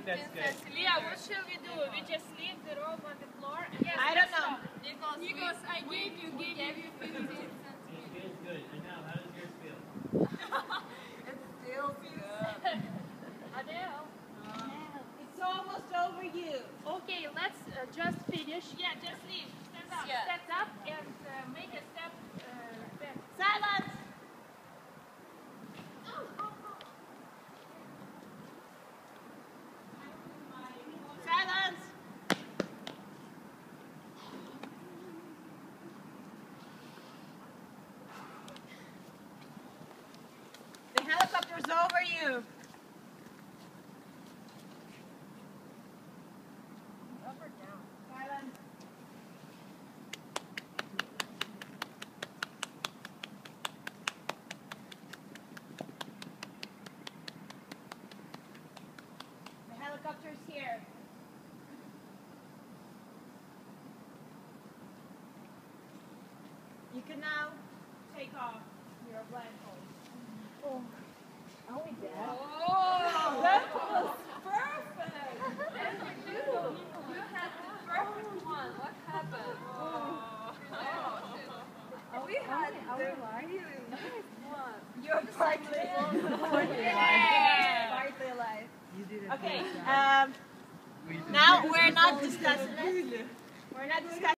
that's good. Leah, what shall we do? We just leave the rope on the floor? Yes, I don't know. Because I gave you 15 centimeters. It feels good. And now, how does yours feel? It feels good. Adele. It's almost over you. Okay, let's just finish. Yeah, just leave. Stand up. Yeah. Stand up and make a step back. Silence. Silence. The helicopter's over you. Up or down? Silence. The helicopter's here. You can now take off your blindfold. Oh, are we there? Oh, that was perfect! You had the perfect one. What happened? We had the really nice one. You're partly alive. You did it. Okay, now we're not discussing it. We're not discussing